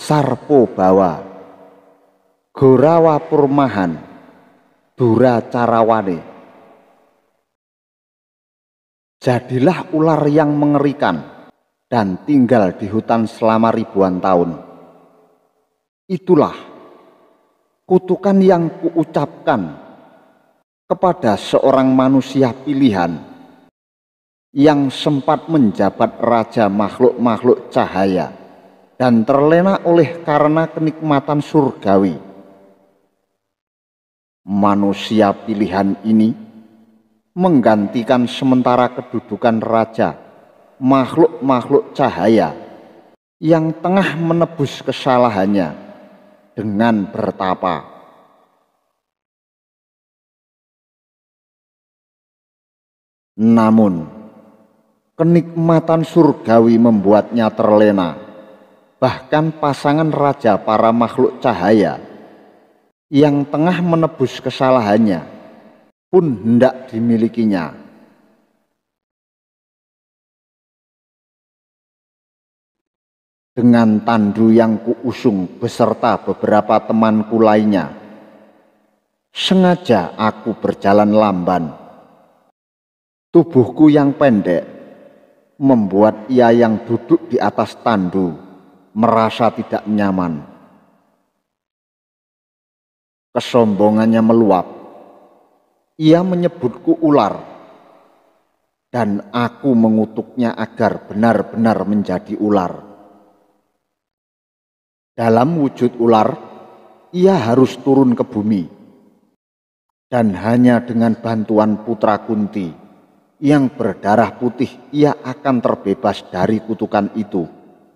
Sarpo bawa, Gorawa Purmahan, Dura Carawane. Jadilah ular yang mengerikan dan tinggal di hutan selama ribuan tahun. Itulah kutukan yang kuucapkan kepada seorang manusia pilihan yang sempat menjabat raja makhluk-makhluk cahaya dan terlena oleh karena kenikmatan surgawi. Manusia pilihan ini menggantikan sementara kedudukan raja makhluk-makhluk cahaya yang tengah menebus kesalahannya dengan bertapa. Namun, kenikmatan surgawi membuatnya terlena. Bahkan pasangan raja para makhluk cahaya yang tengah menebus kesalahannya pun hendak dimilikinya. Dengan tandu yang kuusung beserta beberapa temanku lainnya, sengaja aku berjalan lamban. Tubuhku yang pendek membuat ia yang duduk di atas tandu merasa tidak nyaman. Kesombongannya meluap. Ia menyebutku ular, dan aku mengutuknya agar benar-benar menjadi ular. Dalam wujud ular, ia harus turun ke bumi, dan hanya dengan bantuan putra Kunti yang berdarah putih ia akan terbebas dari kutukan itu.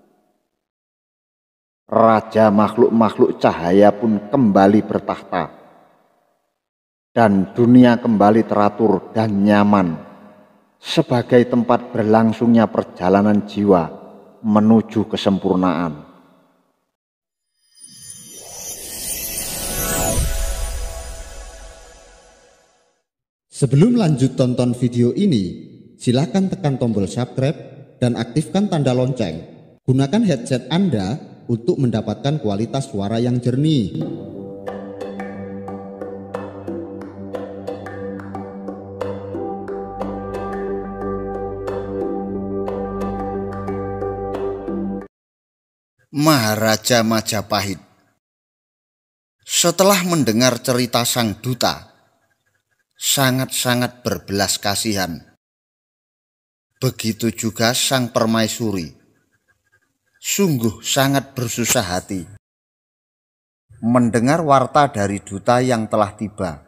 Raja makhluk-makhluk cahaya pun kembali bertakhta, dan dunia kembali teratur dan nyaman sebagai tempat berlangsungnya perjalanan jiwa menuju kesempurnaan. Sebelum lanjut tonton video ini, silakan tekan tombol subscribe dan aktifkan tanda lonceng. Gunakan headset Anda untuk mendapatkan kualitas suara yang jernih. Maharaja Majapahit. Setelah mendengar cerita sang duta, sangat-sangat berbelas kasihan. Begitu juga sang permaisuri, sungguh sangat bersusah hati mendengar warta dari duta yang telah tiba.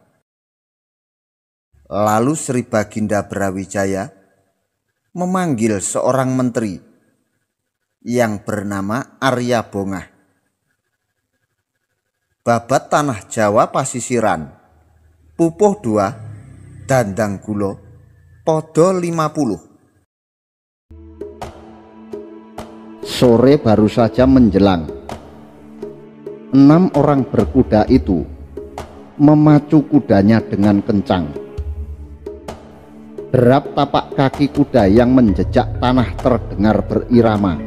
Lalu Sri Baginda Brawijaya memanggil seorang menteri yang bernama Arya Bongah. Babat tanah Jawa pasisiran, pupuh 2, dandang gulo, podo 50. Sore baru saja menjelang. 6 orang berkuda itu memacu kudanya dengan kencang. Derap tapak kaki kuda yang menjejak tanah terdengar berirama.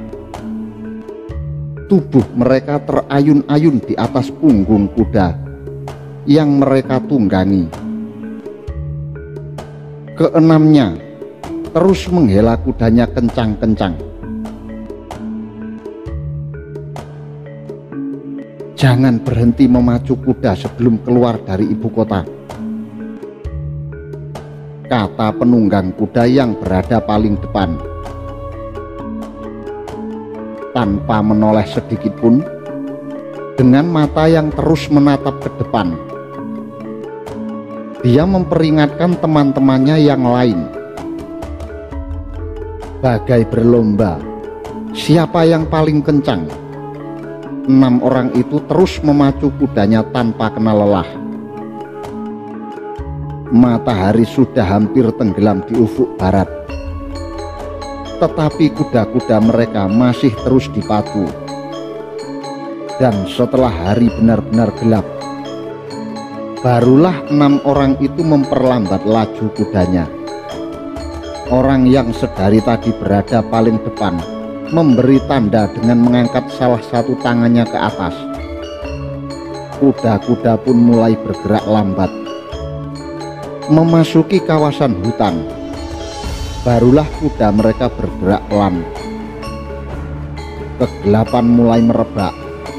Tubuh mereka terayun-ayun di atas punggung kuda yang mereka tunggangi. Keenamnya terus menghela kudanya kencang-kencang. Jangan berhenti memacu kuda sebelum keluar dari ibu kota, kata penunggang kuda yang berada paling depan. Tanpa menoleh sedikit pun, dengan mata yang terus menatap ke depan, dia memperingatkan teman-temannya yang lain. Bagai berlomba, siapa yang paling kencang. 6 orang itu terus memacu kudanya tanpa kena lelah. Matahari sudah hampir tenggelam di ufuk barat, tetapi kuda-kuda mereka masih terus dipacu. Dan setelah hari benar-benar gelap, barulah 6 orang itu memperlambat laju kudanya. Orang yang sedari tadi berada paling depan memberi tanda dengan mengangkat salah satu tangannya ke atas. Kuda-kuda pun mulai bergerak lambat. Memasuki kawasan hutan, barulah kuda mereka bergerak pelan. Kegelapan mulai merebak.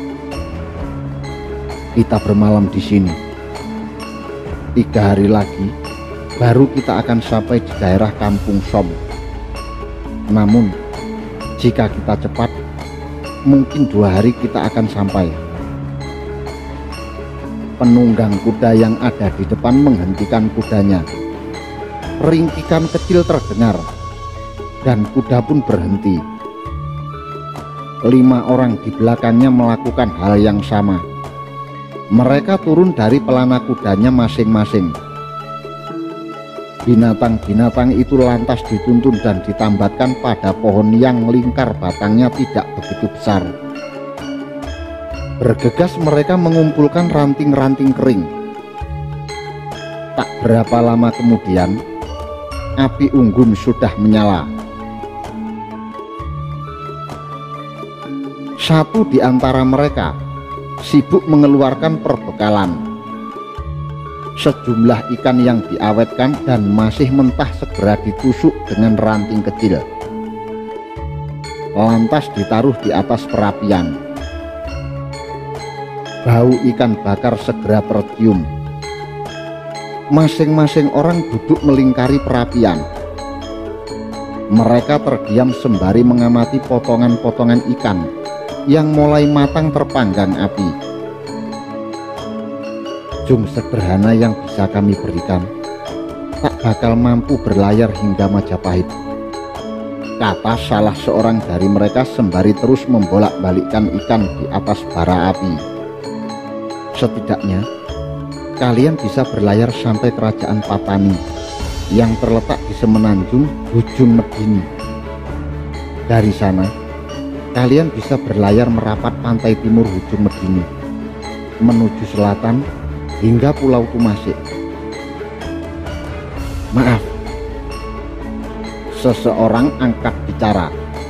Kita bermalam di sini. 3 hari lagi, baru kita akan sampai di daerah Kampung Som. Namun, jika kita cepat, mungkin 2 hari kita akan sampai. Penunggang kuda yang ada di depan menghentikan kudanya. Ringkikan kecil terdengar, dan kuda pun berhenti. 5 orang di belakangnya melakukan hal yang sama. Mereka turun dari pelana kudanya masing-masing. Binatang-binatang itu lantas dituntun dan ditambatkan pada pohon yang lingkar batangnya tidak begitu besar. Bergegas mereka mengumpulkan ranting-ranting kering. Tak berapa lama kemudian, api unggun sudah menyala. Satu di antara mereka sibuk mengeluarkan perbekalan. Sejumlah ikan yang diawetkan dan masih mentah segera ditusuk dengan ranting kecil, lantas ditaruh di atas perapian. Bau ikan bakar segera tercium. Masing-masing orang duduk melingkari perapian. Mereka terdiam sembari mengamati potongan-potongan ikan yang mulai matang terpanggang api. Jung sederhana yang bisa kami berikan tak bakal mampu berlayar hingga Majapahit, kata salah seorang dari mereka sembari terus membolak-balikkan ikan di atas bara api. Setidaknya kalian bisa berlayar sampai kerajaan Patani yang terletak di semenanjung Ujung Medini. Dari sana kalian bisa berlayar merapat pantai timur Ujung Medini menuju selatan hingga Pulau Tumasik. Maaf, seseorang angkat bicara.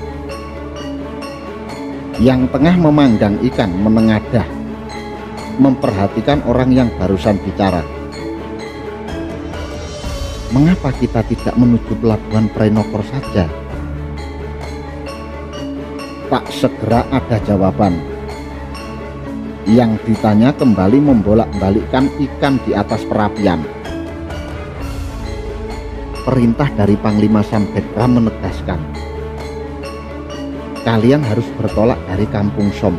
Yang tengah memanggang ikan menengadah, memperhatikan orang yang barusan bicara. Mengapa kita tidak menuju pelabuhan Prenokor saja? Tak segera ada jawaban. Yang ditanya kembali membolak-balikkan ikan di atas perapian. Perintah dari Panglima Sambekram menegaskan, kalian harus bertolak dari Kampung Som.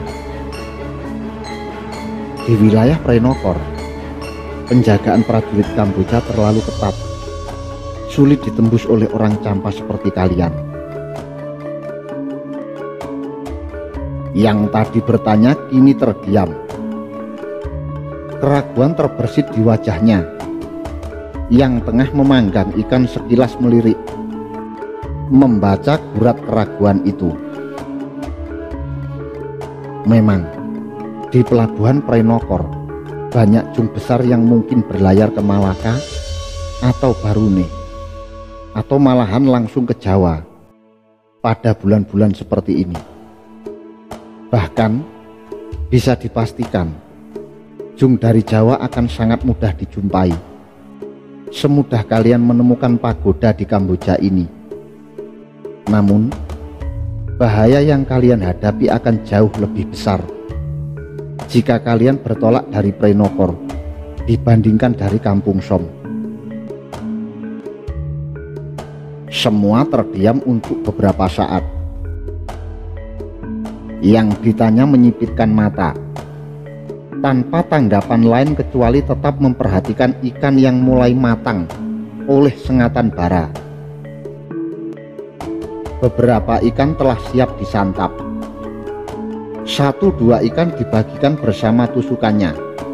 Di wilayah Prenokor, penjagaan prajurit Kamboja terlalu ketat, sulit ditembus oleh orang campa seperti kalian. Yang tadi bertanya kini terdiam. Keraguan terbersit di wajahnya. Yang tengah memanggang ikan sekilas melirik, membaca gurat keraguan itu. Memang di pelabuhan Prenokor banyak jung besar yang mungkin berlayar ke Malaka atau Barune, atau malahan langsung ke Jawa pada bulan-bulan seperti ini. Bahkan bisa dipastikan jung dari Jawa akan sangat mudah dijumpai, semudah kalian menemukan pagoda di Kamboja ini. Namun bahaya yang kalian hadapi akan jauh lebih besar jika kalian bertolak dari Prenokor dibandingkan dari Kampung Som. Semua terdiam untuk beberapa saat. Yang ditanya menyipitkan mata, tanpa tanggapan lain kecuali tetap memperhatikan ikan yang mulai matang oleh sengatan bara. Beberapa ikan telah siap disantap. 1-2 ikan dibagikan bersama tusukannya.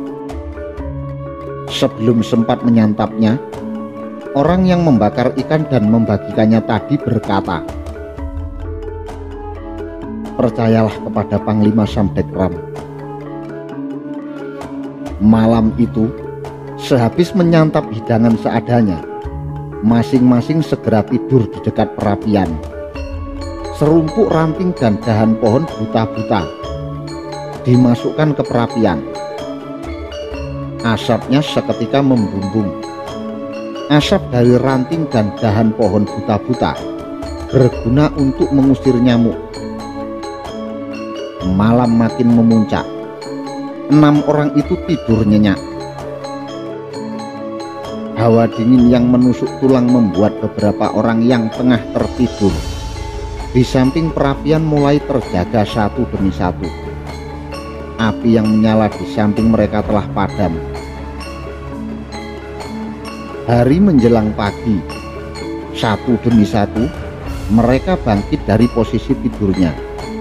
Sebelum sempat menyantapnya, orang yang membakar ikan dan membagikannya tadi berkata, percayalah kepada Panglima Sambekram. Malam itu, sehabis menyantap hidangan seadanya, masing-masing segera tidur di dekat perapian. serumpuk ranting dan dahan pohon buta-buta dimasukkan ke perapian. Asapnya seketika membumbung. Asap dari ranting dan dahan pohon buta-buta berguna untuk mengusir nyamuk. Malam makin memuncak. 6 orang itu tidur nyenyak. Hawa dingin yang menusuk tulang membuat beberapa orang yang tengah tertidur di samping perapian mulai terjaga satu demi satu. Api yang menyala di samping mereka telah padam. Hari menjelang pagi. Satu demi satu mereka bangkit dari posisi tidurnya.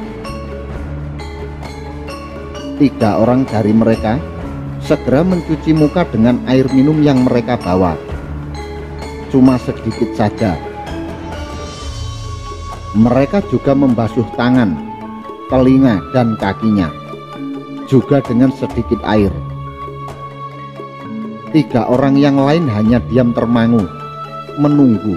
3 orang dari mereka segera mencuci muka dengan air minum yang mereka bawa. Cuma sedikit saja. Mereka juga membasuh tangan, telinga, dan kakinya, juga dengan sedikit air. 3 orang yang lain hanya diam termangu, menunggu.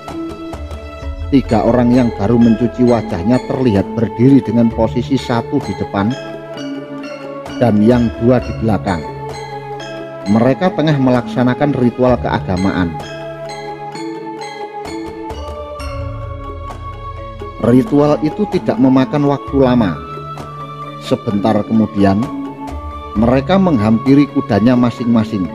3 orang yang baru mencuci wajahnya terlihat berdiri dengan posisi satu di depan dan yang 2 di belakang. Mereka tengah melaksanakan ritual keagamaan. Ritual itu tidak memakan waktu lama. Sebentar kemudian, mereka menghampiri kudanya masing-masing.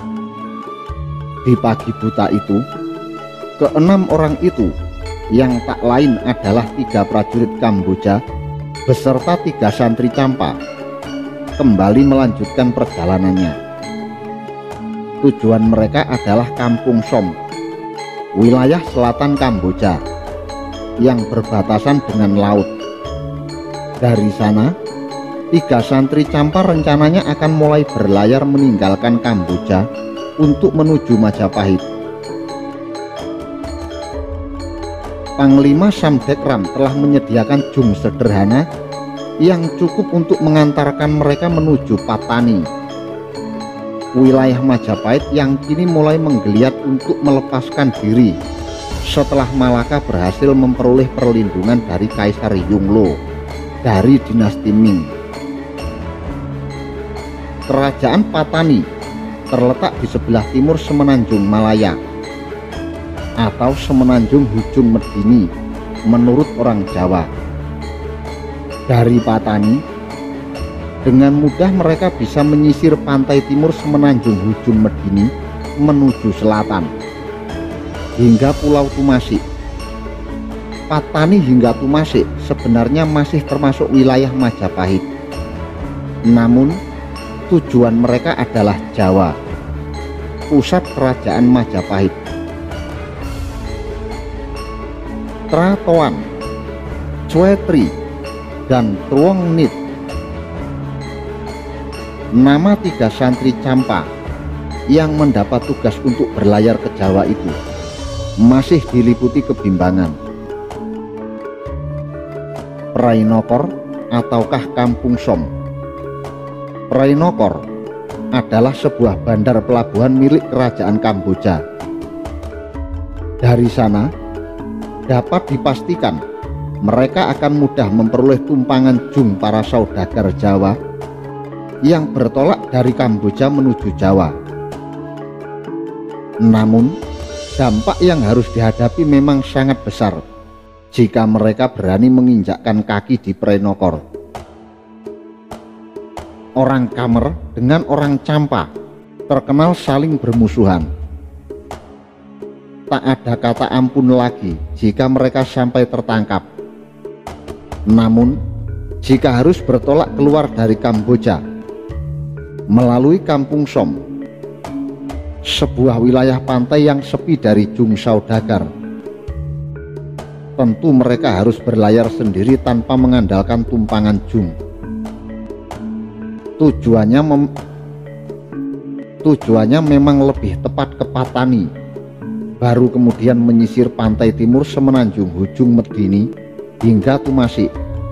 Di pagi buta itu, ke-6 orang itu, yang tak lain adalah 3 prajurit Kamboja beserta 3 santri Champa, kembali melanjutkan perjalanannya. Tujuan mereka adalah Kampung Som, wilayah selatan Kamboja yang berbatasan dengan laut. Dari sana, 3 santri Champa rencananya akan mulai berlayar meninggalkan Kamboja untuk menuju Majapahit. Panglima Samdekram telah menyediakan jung sederhana yang cukup untuk mengantarkan mereka menuju Patani, wilayah Majapahit yang kini mulai menggeliat untuk melepaskan diri setelah Malaka berhasil memperoleh perlindungan dari Kaisar Yunglo dari dinasti Ming. Kerajaan Patani terletak di sebelah timur Semenanjung Malaya atau Semenanjung Hujung Medini menurut orang Jawa. Dari Patani, dengan mudah mereka bisa menyisir pantai timur Semenanjung Hujung Medini menuju selatan hingga Pulau Tumasik. Patani hingga Tumasik sebenarnya masih termasuk wilayah Majapahit. Namun tujuan mereka adalah Jawa, pusat kerajaan Majapahit. Tratoan, Cuetri, dan Truong Nit, nama 3 santri Champa yang mendapat tugas untuk berlayar ke Jawa itu, masih diliputi kebimbangan. Prainokor ataukah Kampung Som? Prainokor adalah sebuah bandar pelabuhan milik kerajaan Kamboja. Dari sana dapat dipastikan mereka akan mudah memperoleh tumpangan jung para saudagar Jawa yang bertolak dari Kamboja menuju Jawa. Namun dampak yang harus dihadapi memang sangat besar jika mereka berani menginjakkan kaki di Prainokor. Orang Kamer dengan orang Champa terkenal saling bermusuhan. Tak ada kata ampun lagi jika mereka sampai tertangkap. Namun jika harus bertolak keluar dari Kamboja melalui Kampung Som, sebuah wilayah pantai yang sepi dari jung saudagar, tentu mereka harus berlayar sendiri tanpa mengandalkan tumpangan jung. Tujuannya memang lebih tepat ke Patani, baru kemudian menyisir pantai timur Semenanjung Hujung Medini hingga Tumasik.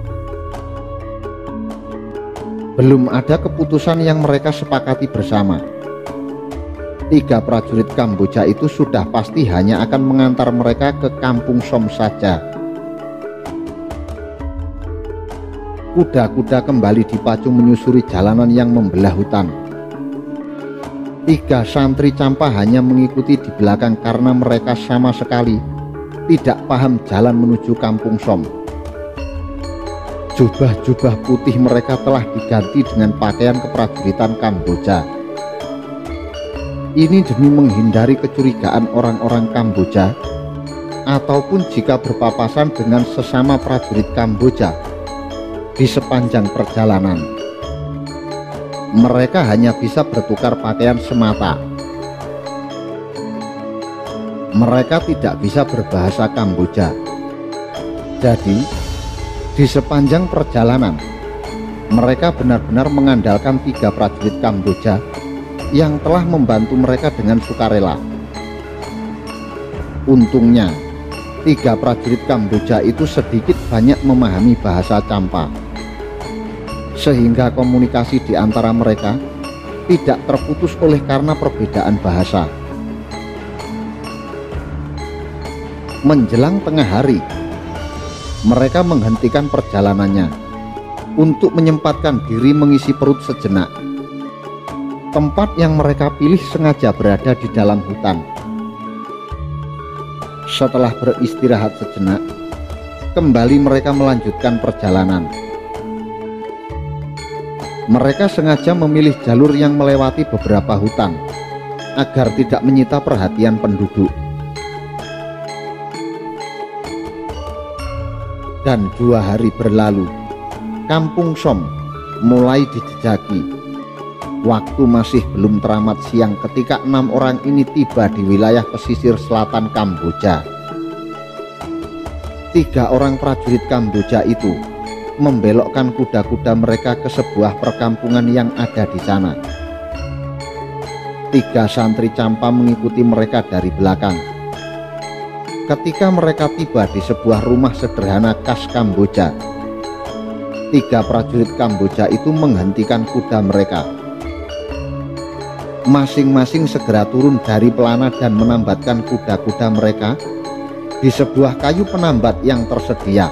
Belum ada keputusan yang mereka sepakati bersama. 3 prajurit Kamboja itu sudah pasti hanya akan mengantar mereka ke Kampung Som saja. kuda-kuda kembali dipacu menyusuri jalanan yang membelah hutan. 3 santri Campa hanya mengikuti di belakang karena mereka sama sekali tidak paham jalan menuju Kampung Som. Jubah-jubah putih mereka telah diganti dengan pakaian keprajuritan Kamboja. Ini demi menghindari kecurigaan orang-orang Kamboja ataupun jika berpapasan dengan sesama prajurit Kamboja di sepanjang perjalanan. Mereka hanya bisa bertukar pakaian semata. Mereka tidak bisa berbahasa Kamboja. Jadi, di sepanjang perjalanan, mereka benar-benar mengandalkan 3 prajurit Kamboja yang telah membantu mereka dengan sukarela. Untungnya, 3 prajurit Kamboja itu sedikit banyak memahami bahasa Campa, sehingga komunikasi di antara mereka tidak terputus oleh karena perbedaan bahasa. Menjelang tengah hari, mereka menghentikan perjalanannya untuk menyempatkan diri mengisi perut sejenak. Tempat yang mereka pilih sengaja berada di dalam hutan. Setelah beristirahat sejenak, kembali mereka melanjutkan perjalanan. Mereka sengaja memilih jalur yang melewati beberapa hutan agar tidak menyita perhatian penduduk. Dan 2 hari berlalu, Kampung Som mulai dijejaki. Waktu masih belum teramat siang ketika 6 orang ini tiba di wilayah pesisir selatan Kamboja. 3 orang prajurit Kamboja itu membelokkan kuda-kuda mereka ke sebuah perkampungan yang ada di sana. 3 santri Campa mengikuti mereka dari belakang. Ketika mereka tiba di sebuah rumah sederhana khas Kamboja, 3 prajurit Kamboja itu menghentikan kuda mereka. Masing-masing segera turun dari pelana dan menambatkan kuda-kuda mereka di sebuah kayu penambat yang tersedia.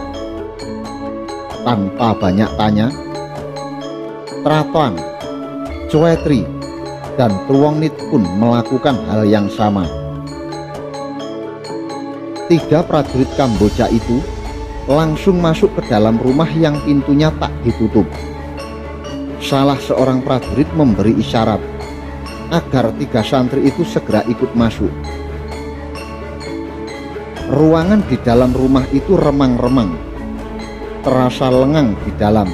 Tanpa banyak tanya, Tratoan, Choetri, dan Truongnit pun melakukan hal yang sama. 3 prajurit Kamboja itu langsung masuk ke dalam rumah yang pintunya tak ditutup. Salah seorang prajurit memberi isyarat agar 3 santri itu segera ikut masuk. Ruangan di dalam rumah itu remang-remang, terasa lengang di dalam.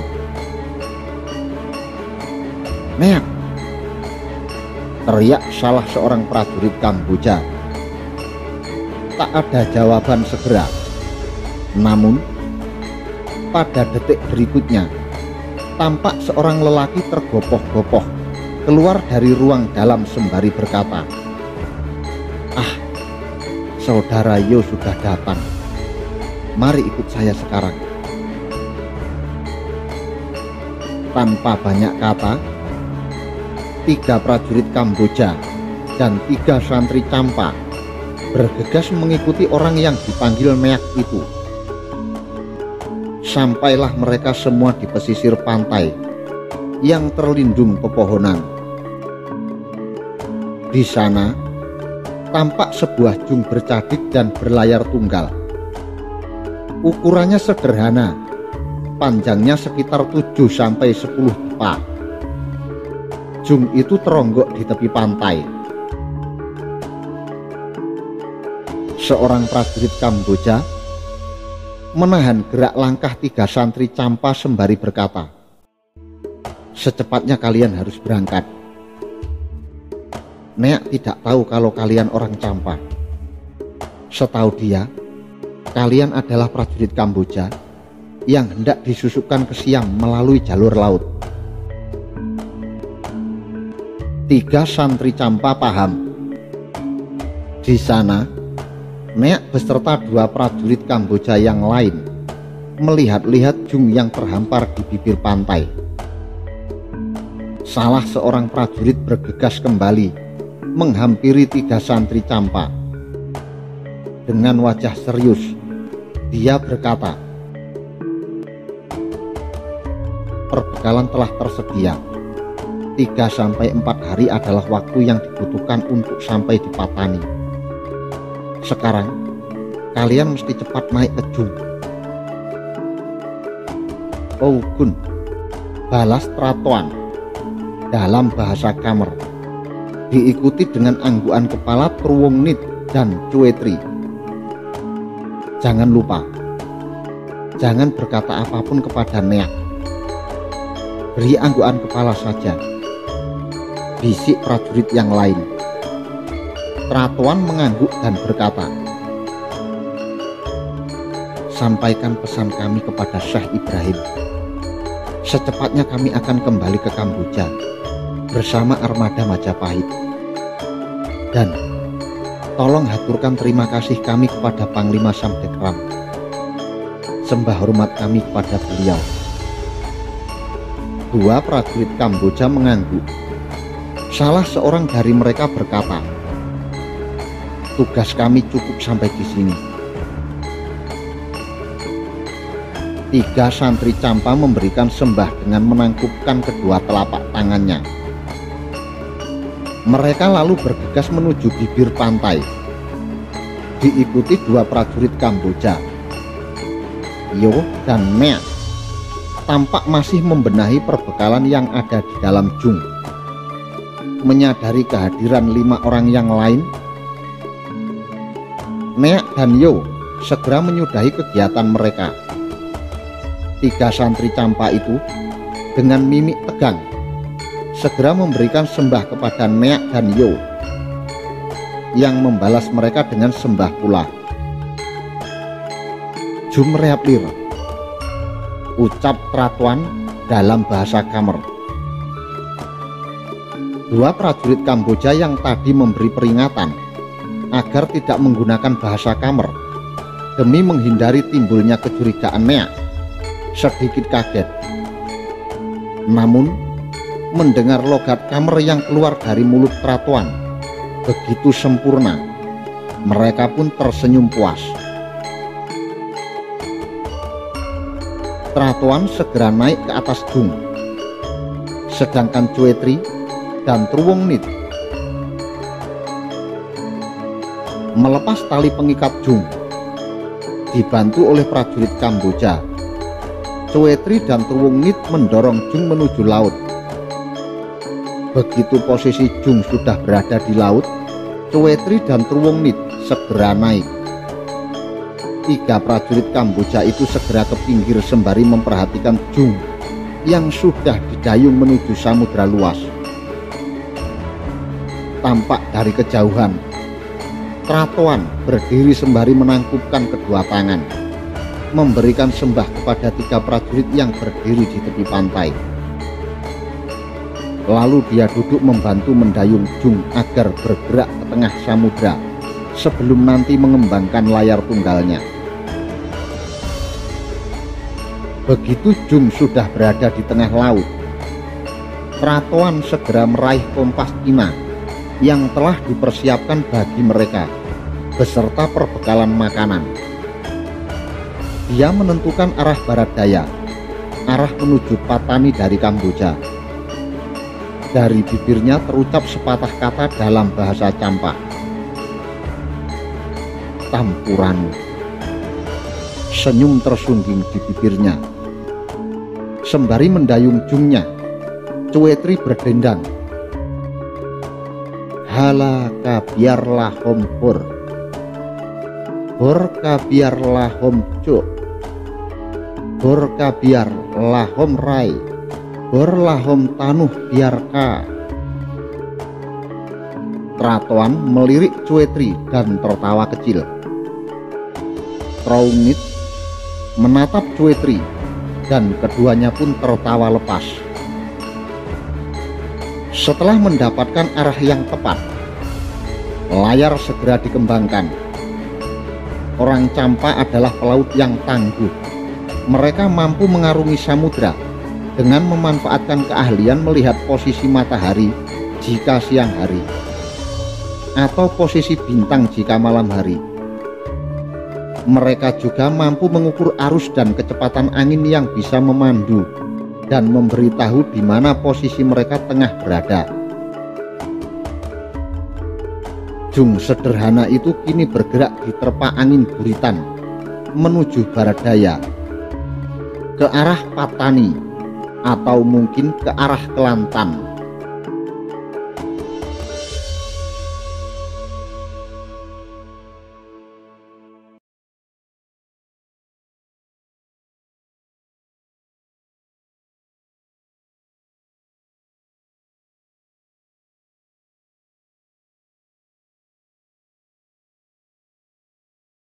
"Neak!" teriak salah seorang prajurit Kamboja. Tak ada jawaban segera. Namun, pada detik berikutnya, tampak seorang lelaki tergopoh-gopoh keluar dari ruang dalam sembari berkata, "Ah, saudara Yo sudah datang. Mari ikut saya sekarang." Tanpa banyak kata, 3 prajurit Kamboja dan 3 santri Campa bergegas mengikuti orang yang dipanggil Neak itu. Sampailah mereka semua di pesisir pantai yang terlindung pepohonan. Di sana tampak sebuah jung bercadik dan berlayar tunggal. Ukurannya sederhana, panjangnya sekitar 7-10 tepa. Jung itu teronggok di tepi pantai. Seorang prajurit Kamboja menahan gerak langkah 3 santri Campa sembari berkata, "Secepatnya kalian harus berangkat. Neak tidak tahu kalau kalian orang Campa. Setahu dia, kalian adalah prajurit Kamboja yang hendak disusupkan ke Siam melalui jalur laut." 3 santri Campa paham. Di sana, Neak beserta 2 prajurit Kamboja yang lain melihat-lihat jung yang terhampar di bibir pantai. Salah seorang prajurit bergegas kembali menghampiri 3 santri Campa. Dengan wajah serius, dia berkata, perbekalan telah tersedia. 3-4 hari adalah waktu yang dibutuhkan untuk sampai di Patani. Sekarang, kalian mesti cepat naik ke Jung. Oh Gun, balas Tratoan dalam bahasa Khmer, diikuti dengan anggukan kepala Truwongnit dan Cuetri. Jangan lupa, jangan berkata apapun kepada Neak. Beri anggukan kepala saja, bisik prajurit yang lain. Tratoan mengangguk dan berkata, sampaikan pesan kami kepada Syekh Ibrahim. Secepatnya kami akan kembali ke Kamboja bersama armada Majapahit. Dan tolong haturkan terima kasih kami kepada Panglima Samdekram. Sembah hormat kami kepada beliau. 2 prajurit Kamboja mengangguk. Salah seorang dari mereka berkata, tugas kami cukup sampai di sini. 3 santri Campa memberikan sembah dengan menangkupkan kedua telapak tangannya. Mereka lalu bergegas menuju bibir pantai, diikuti 2 prajurit Kamboja. Yo dan Neak tampak masih membenahi perbekalan yang ada di dalam Jung. Menyadari kehadiran 5 orang yang lain, Neak dan Yo segera menyudahi kegiatan mereka. 3 santri Campa itu dengan mimik tegang segera memberikan sembah kepada Neak dan Yo, yang membalas mereka dengan sembah pula. Jum Reaplir, ucap Tratoan dalam bahasa Khmer. 2 prajurit Kamboja yang tadi memberi peringatan agar tidak menggunakan bahasa Khmer demi menghindari timbulnya kecurigaan Neak sedikit kaget. Namun mendengar logat Khmer yang keluar dari mulut Tratoan begitu sempurna, mereka pun tersenyum puas. Tratoan segera naik ke atas Jung, sedangkan Cuetri dan Truwongnit melepas tali pengikat Jung, dibantu oleh prajurit Kamboja. Cuetri dan Truwongnit mendorong Jung menuju laut. Begitu posisi Jung sudah berada di laut, Cuetri dan Truwongnit segera naik. 3 prajurit Kamboja itu segera ke pinggir sembari memperhatikan Jung yang sudah didayung menuju samudra luas. Tampak dari kejauhan, Tratoan berdiri sembari menangkupkan kedua tangan, memberikan sembah kepada 3 prajurit yang berdiri di tepi pantai. Lalu dia duduk membantu mendayung Jung agar bergerak ke tengah samudra sebelum nanti mengembangkan layar tunggalnya. Begitu Jung sudah berada di tengah laut, Tratoan segera meraih kompas Cina yang telah dipersiapkan bagi mereka beserta perbekalan makanan. Dia menentukan arah barat daya, arah menuju Patani dari Kamboja. Dari bibirnya terucap sepatah kata dalam bahasa Campa. Tampuranu. Senyum tersungging di bibirnya. Sembari mendayung Jungnya, Cuetri berdendang. Hala kabiar lahom bor kabiar lahom cuk, bor kabiar lahom rai, bor lahom tanuh biarka. Tratoan melirik Cuetri dan tertawa kecil. Truwongnit menatap Cuetri dan keduanya pun tertawa lepas. Setelah mendapatkan arah yang tepat, layar segera dikembangkan. Orang Campa adalah pelaut yang tangguh. Mereka mampu mengarungi samudra dengan memanfaatkan keahlian melihat posisi matahari jika siang hari, atau posisi bintang jika malam hari. Mereka juga mampu mengukur arus dan kecepatan angin yang bisa memandu dan memberitahu di mana posisi mereka tengah berada. Jung sederhana itu kini bergerak di terpa angin buritan menuju barat daya, ke arah Patani atau mungkin ke arah Kelantan.